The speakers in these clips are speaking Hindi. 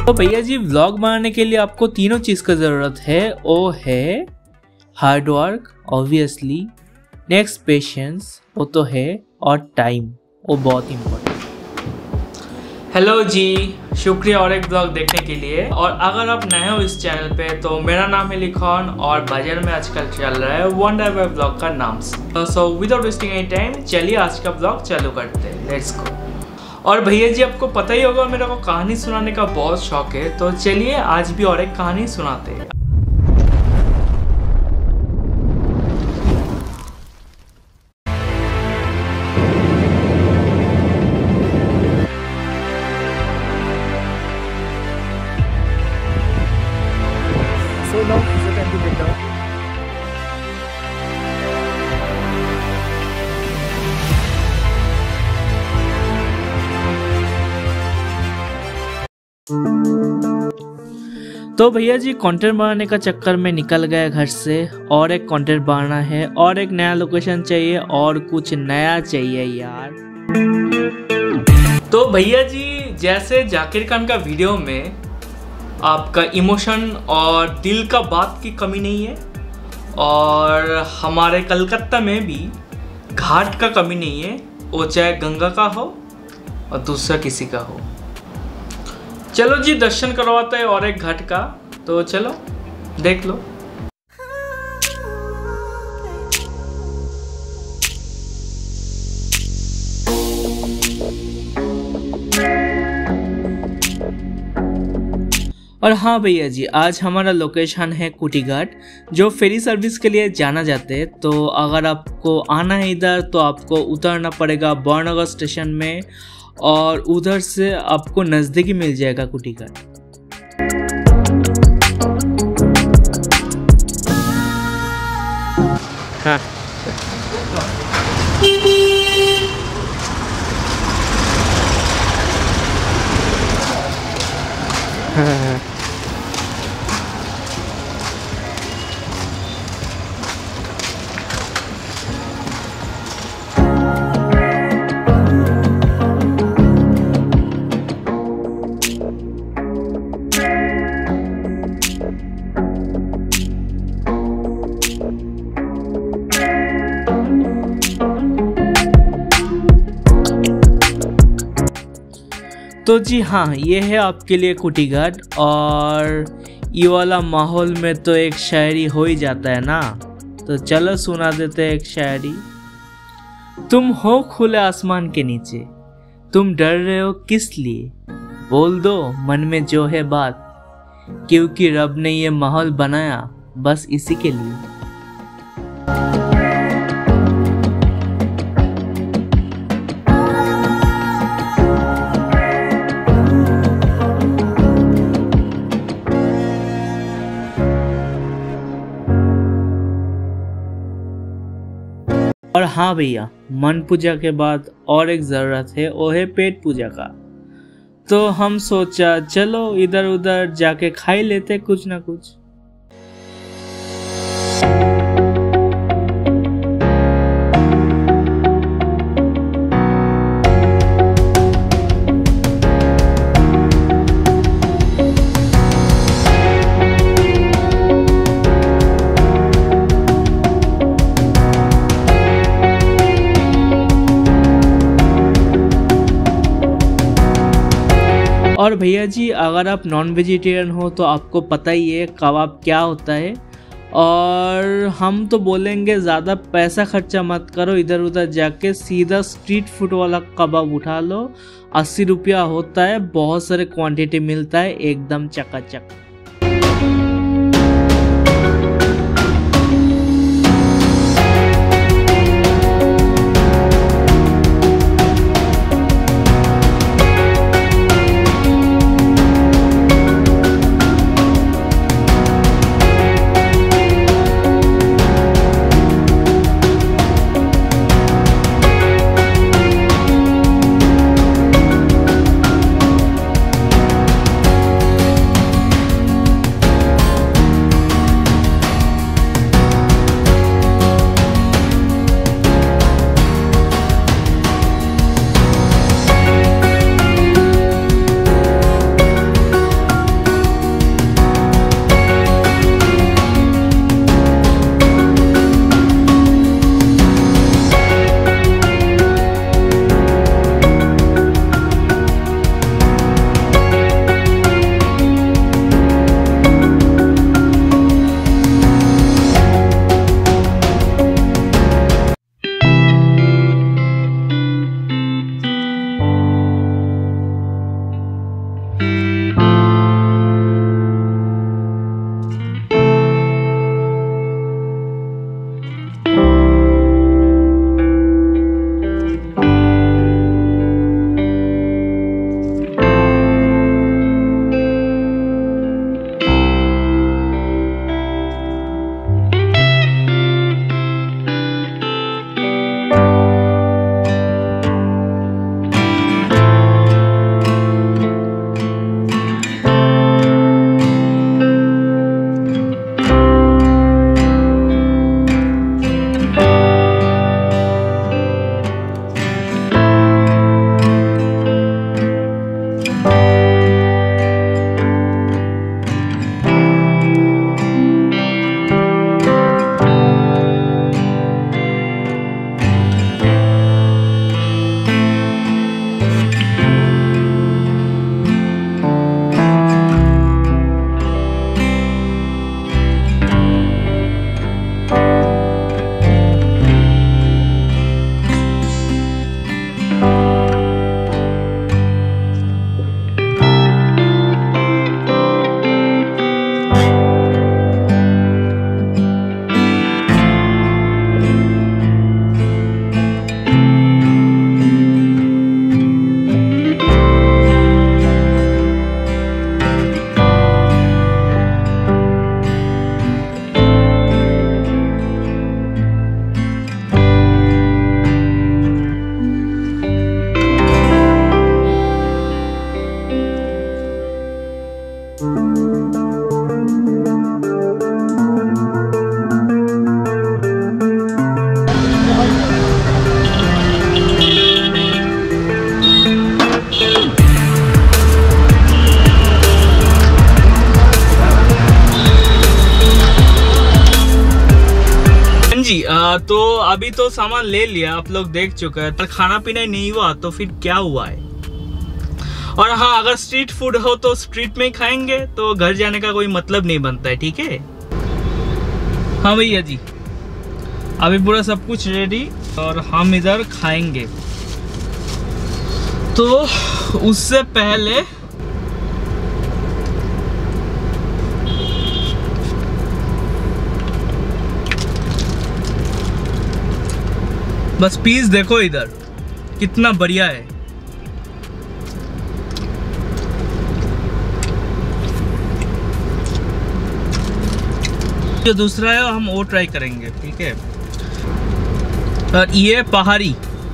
तो भैया जी व्लॉग बनाने के लिए आपको तीनों चीज़ का ज़रूरत है। वो है hard work obviously, next patience वो तो है, और टाइम वो बहुत इम्पोर्टेंट। हेलो जी, शुक्रिया और एक ब्लॉग देखने के लिए। और अगर आप नए हो इस चैनल पे तो मेरा नाम है लिखन और बाजार में आजकल चल रहा है वंडर बाय ब्लॉग का नाम से। So without wasting any time चलिए आज का ब्लॉग चालू करते हैं, लेट्स गो। और भैया जी आपको पता ही होगा मेरे को कहानी सुनाने का बहुत शौक है, तो चलिए आज भी और एक कहानी सुनाते हैं। So now is the time to get down. तो भैया जी कंटेंट बनाने का चक्कर में निकल गए घर से, और एक कंटेंट बनाना है और एक नया लोकेशन चाहिए और कुछ नया चाहिए यार। तो भैया जी जैसे जाकिर खान का वीडियो में आपका इमोशन और दिल का बात की कमी नहीं है, और हमारे कलकत्ता में भी घाट का कमी नहीं है, वो चाहे गंगा का हो और दूसरा किसी का हो। चलो जी दर्शन करवाते हैं और एक घाट का, तो चलो देख लो। और हाँ भैया जी आज हमारा लोकेशन है कुटी घाट, जो फेरी सर्विस के लिए जाना जाते हैं। तो अगर आपको आना है इधर तो आपको उतरना पड़ेगा बरनगर स्टेशन में, और उधर से आपको नज़दीकी मिल जाएगा कुटी घाट। हाँ हाँ तो जी हाँ ये है आपके लिए कुटी घाट, और ये वाला माहौल में तो एक शायरी हो ही जाता है ना। तो चलो सुना देते हैं एक शायरी। तुम हो खुले आसमान के नीचे, तुम डर रहे हो किस लिए, बोल दो मन में जो है बात, क्योंकि रब ने ये माहौल बनाया बस इसी के लिए। और हाँ भैया मन पूजा के बाद और एक ज़रूरत है, वो है पेट पूजा का। तो हम सोचा चलो इधर उधर जाके खाई लेते कुछ ना कुछ। और भैया जी अगर आप नॉन वेजिटेरियन हो तो आपको पता ही है कबाब क्या होता है, और हम तो बोलेंगे ज़्यादा पैसा खर्चा मत करो, इधर उधर जाके सीधा स्ट्रीट फूड वाला कबाब उठा लो। 80 रुपया होता है, बहुत सारे क्वांटिटी मिलता है, एकदम चकाचक। तो अभी तो सामान ले लिया, आप लोग देख चुके हैं, पर खाना पीना ही नहीं हुआ तो फिर क्या हुआ है। और हाँ, अगर स्ट्रीट फूड हो तो स्ट्रीट में ही खाएंगे, तो घर जाने का कोई मतलब नहीं बनता है, ठीक है। हाँ भैया जी, अभी पूरा सब कुछ रेडी और हम इधर खाएंगे। तो उससे पहले बस पीस देखो इधर कितना बढ़िया है। जो दूसरा है हम वो ट्राई करेंगे, ठीक है। और ये पहाड़ी,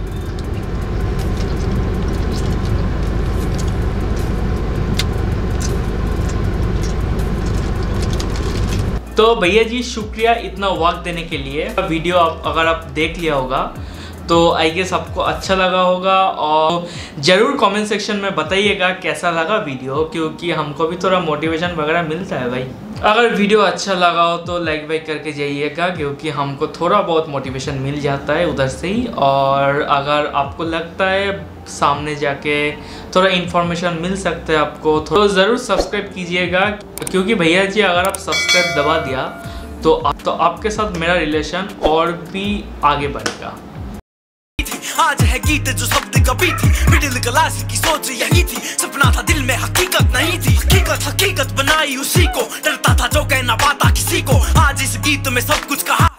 तो भैया जी शुक्रिया इतना वक्त देने के लिए। वीडियो अगर आप देख लिया होगा तो आई गेस आपको अच्छा लगा होगा, और ज़रूर कमेंट सेक्शन में बताइएगा कैसा लगा वीडियो, क्योंकि हमको भी थोड़ा मोटिवेशन वगैरह मिलता है भाई। अगर वीडियो अच्छा लगा हो तो लाइक वाइक करके जाइएगा, क्योंकि हमको थोड़ा बहुत मोटिवेशन मिल जाता है उधर से ही। और अगर आपको लगता है सामने जाके थोड़ा इन्फॉर्मेशन मिल सकता है आपको, तो ज़रूर सब्सक्राइब कीजिएगा, क्योंकि भैया जी अगर आप सब्सक्राइब दबा दिया तो आपके साथ मेरा रिलेशन और भी आगे बढ़ेगा। आज है गीत जो शब्द कभी थी, मिडिल क्लास की सोच यही थी, सपना था दिल में हकीकत नहीं थी, हकीकत बनाई उसी को, डरता था जो कहना पाता किसी को, आज इस गीत में सब कुछ कहा।